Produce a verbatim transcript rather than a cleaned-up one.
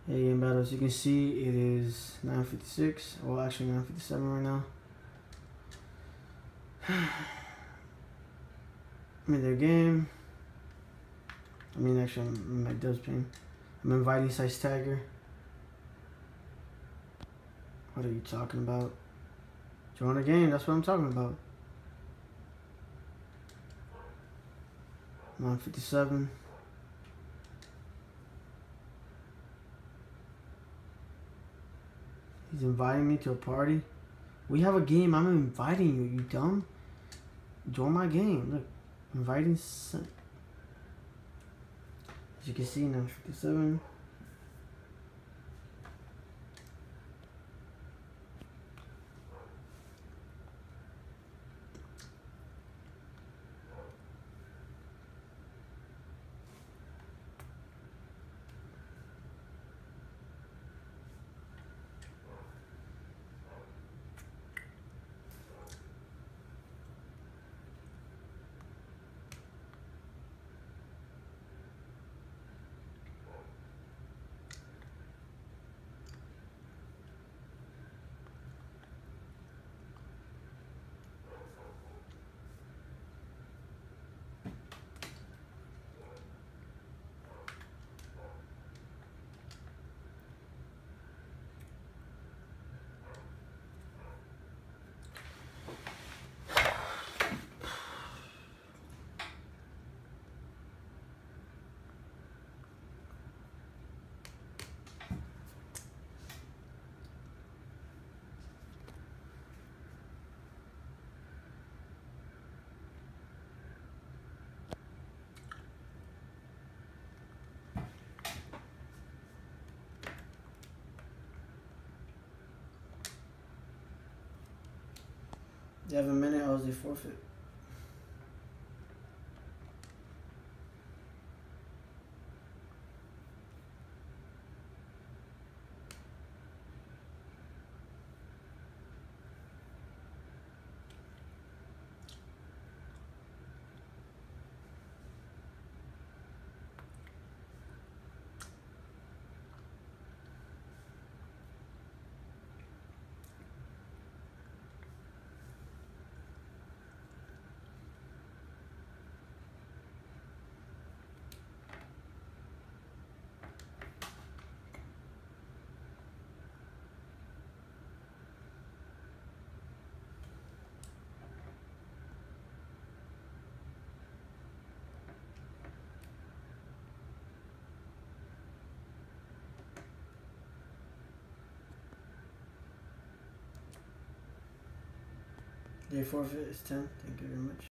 Hey, game battle. As you can see, it is nine fifty-six. Well, actually nine fifty-seven right now. I'm in their game. I mean, actually, I'm in my Dubs ping. I'm inviting Size Tiger. What are you talking about? Join the game. That's what I'm talking about. nine fifty-seven. He's inviting me to a party. We have a game. I'm inviting you. You dumb? Join my game. Look, inviting. As you can see, nine fifty-seven. You have a minute, or else they forfeit. They forfeit is ten. Thank you very much.